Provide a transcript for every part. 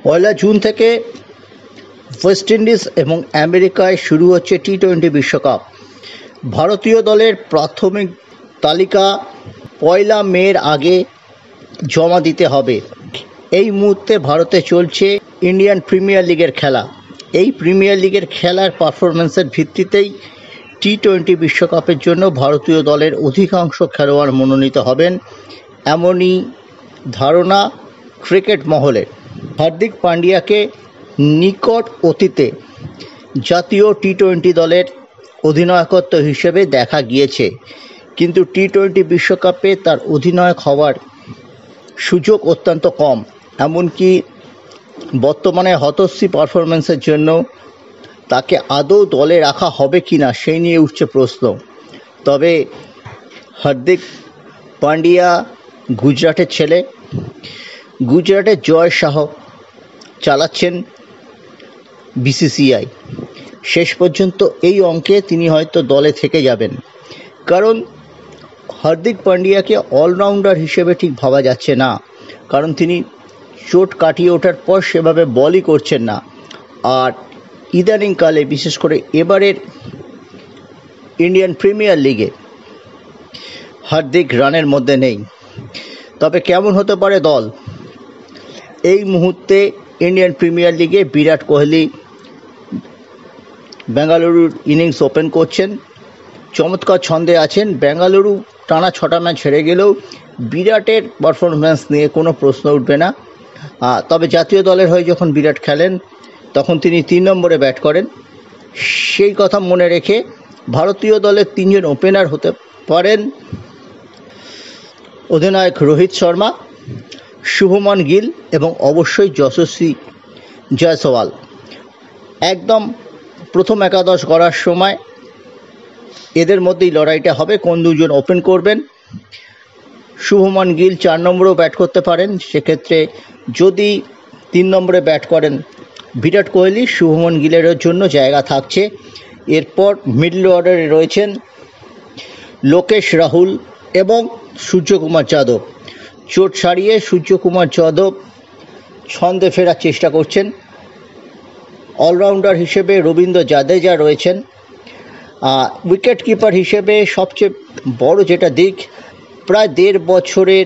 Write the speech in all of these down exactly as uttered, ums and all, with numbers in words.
পয়লা জুন থেকে West Indies এবং আমেরিকায় শুরু হচ্ছে টি টোয়েন্টি বিশ্বকাপ। ভারতীয় দলের প্রাথমিক তালিকা পয়লা মের আগে জমা দিতে হবে। এই মুহূর্তে ভারতে চলছে ইন্ডিয়ান প্রিমিয়ার লিগের খেলা। এই প্রিমিয়ার লিগের খেলার পারফরমেন্সের ভিত্তিতেই টি টোয়েন্টি বিশ্বকাপের জন্য ভারতীয় দলের অধিকাংশ খেলোয়াড় মনোনীত হবেন, এমনই ধারণা ক্রিকেট মহলের। হার্দিক পান্ডিয়াকে নিকট অতীতে জাতীয় টি টোয়েন্টি দলের অধিনায়কত্ব হিসেবে দেখা গিয়েছে, কিন্তু টি টোয়েন্টি বিশ্বকাপে তার অধিনায়ক হওয়ার সুযোগ অত্যন্ত কম। এমনকি বর্তমানে হতশ্রী পারফরমেন্সের জন্য তাকে আদৌ দলে রাখা হবে কি না সেই নিয়ে উঠছে প্রশ্ন। তবে হার্দিক পান্ডিয়া গুজরাটের ছেলে, গুজরাটের জয় শাহ চালাচ্ছেন বিসিসিআই। শেষ পর্যন্ত এই অঙ্কে তিনি হয়তো দলে থেকে যাবেন, কারণ হার্দিক পান্ডিয়াকে অলরাউন্ডার হিসেবে ঠিক ভাবা যাচ্ছে না, কারণ তিনি চোট কাটিয়ে ওঠার পর সেভাবে বলই করছেন না। আর ইদানিংকালে বিশেষ করে এবারের ইন্ডিয়ান প্রিমিয়ার লিগে হার্দিক রানের মধ্যে নেই। তবে কেমন হতে পারে দল? এই মুহূর্তে ইন্ডিয়ান প্রিমিয়ার লিগে বিরাট কোহলি বেঙ্গালুরুর ইনিংস ওপেন করছেন, চমৎকার ছন্দে আছেন। বেঙ্গালুরু টানা ছটা ম্যাচ হেরে গেলেও বিরাটের পারফরমেন্স নিয়ে কোনো প্রশ্ন উঠবে না। তবে জাতীয় দলের হয়ে যখন বিরাট খেলেন তখন তিনি তিন নম্বরে ব্যাট করেন। সেই কথা মনে রেখে ভারতীয় দলের তিনজন ওপেনার হতে পারেন অধিনায়ক রোহিত শর্মা, শুভমন গিল এবং অবশ্যই যশস্বী জয়সওয়াল। একদম প্রথম একাদশ গড়ার সময় এদের মধ্যেই লড়াইটা হবে কোন দুজন ওপেন করবেন। শুভমন গিল চার নম্বরেও ব্যাট করতে পারেন, সেক্ষেত্রে যদি তিন নম্বরে ব্যাট করেন বিরাট কোহলি, শুভমন গিলের জন্য জায়গা থাকছে। এরপর মিডল অর্ডারে রয়েছেন লোকেশ রাহুল এবং সূর্যকুমার যাদব। চোট সারিয়ে সূর্যকুমার যাদব ছন্দে ফেরার চেষ্টা করছেন। অলরাউন্ডার হিসেবে রবীন্দ্র জাদেজা রয়েছেন। উইকেট কিপার হিসেবে সবচেয়ে বড় যেটা দিক, প্রায় দেড় বছরের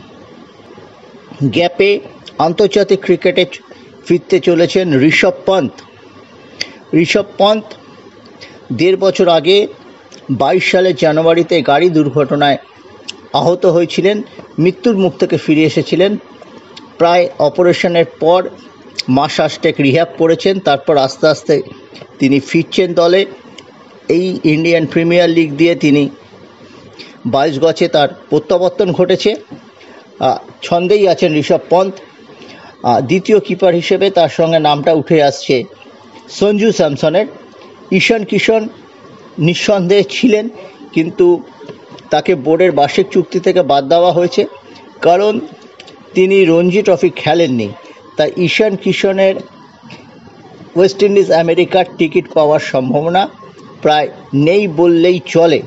গ্যাপে আন্তর্জাতিক ক্রিকেটে ফিরতে চলেছেন ঋষভ পন্ত। ঋষভ পন্ত দেড় বছর আগে বাইশ সালের জানুয়ারিতে গাড়ি দুর্ঘটনায় আহত হয়েছিলেন, মৃত্যুর মুখ থেকে ফিরে এসেছিলেন। প্রায় অপারেশনের পর মাস আষ্টেক রিহ্যাব করেছেন, তারপর আস্তে আস্তে তিনি ফিরছেন দলে। এই ইন্ডিয়ান প্রিমিয়ার লিগ দিয়ে তিনি বাইশ গজে তার প্রত্যাবর্তন ঘটেছে। ছন্দেই আছেন ঋষভ পন্ত। দ্বিতীয় কিপার হিসেবে তার সঙ্গে নামটা উঠে আসছে সঞ্জু স্যামসনের। ঈশান কিষণ নিঃসন্দেহে ছিলেন, কিন্তু তাকে বোর্ডের বার্ষিক চুক্তি থেকে বাদ দেওয়া হয়েছে, কারণ তিনি রঞ্জি ট্রফি খেলেননি। তাই ঈশান কিষণের ওয়েস্ট ইন্ডিজ আমেরিকার টিকিট পাওয়ার সম্ভাবনা প্রায় নেই বললেই চলে।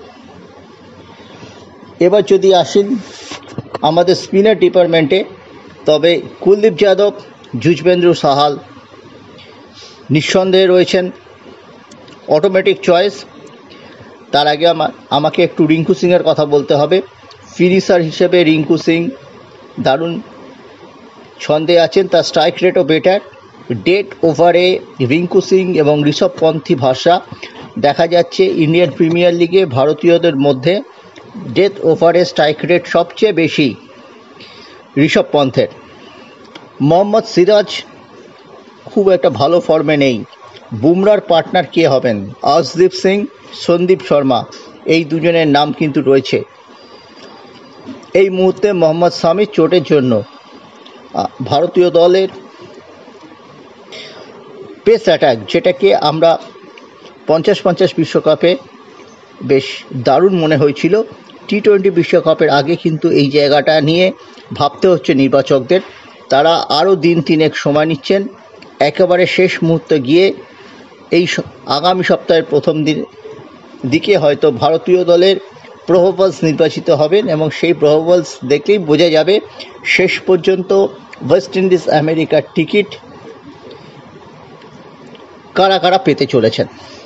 এবার যদি আসেন আমাদের স্পিনার ডিপার্টমেন্টে, তবে কুলদীপ যাদব, যুজবেন্দ্র সাহাল নিঃসন্দেহে রয়েছেন অটোমেটিক চয়েস। তার আগে আমার আমাকে একটু রিঙ্কু সিংয়ের কথা বলতে হবে। ফিনিশার হিসেবে রিঙ্কু সিং দারুণ ছন্দে আছেন, তার স্ট্রাইক রেটও বেটার। ডেথ ওভারে রিঙ্কু সিং এবং ঋষভ পন্থী ভাষা দেখা যাচ্ছে ইন্ডিয়ান প্রিমিয়ার লিগে ভারতীয়দের মধ্যে ডেথ ওভারে স্ট্রাইক রেট সবচেয়ে বেশি ঋষভ পন্থের। মোহাম্মদ সিরাজ খুব একটা ভালো ফর্মে নেই। বুমরার পার্টনার কে হবেন? আর্শদীপ সিং, সন্দীপ শর্মা, এই দুজনের নাম কিন্তু রয়েছে। এই মুহূর্তে মোহাম্মদ শামির চোটের জন্য ভারতীয় দলের পেস অ্যাটাক, যেটাকে আমরা পঞ্চাশ পঞ্চাশ বিশ্বকাপে বেশ দারুণ মনে হয়েছিল, টি টোয়েন্টি বিশ্বকাপের আগে কিন্তু এই জায়গাটা নিয়ে ভাবতে হচ্ছে নির্বাচকদের। তারা আরও দিন তিনেক সময় নিচ্ছেন, একেবারে শেষ মুহূর্তে গিয়ে এই আগামী সপ্তাহের প্রথম দিন দিকে হয়তো ভারতীয় দলের প্রোবাবলস নির্বাচিত হবেন, এবং সেই প্রোবাবলস দেখেই বোঝা যাবে শেষ পর্যন্ত ওয়েস্ট ইন্ডিজ আমেরিকার টিকিট কারা কারা পেতে চলেছেন।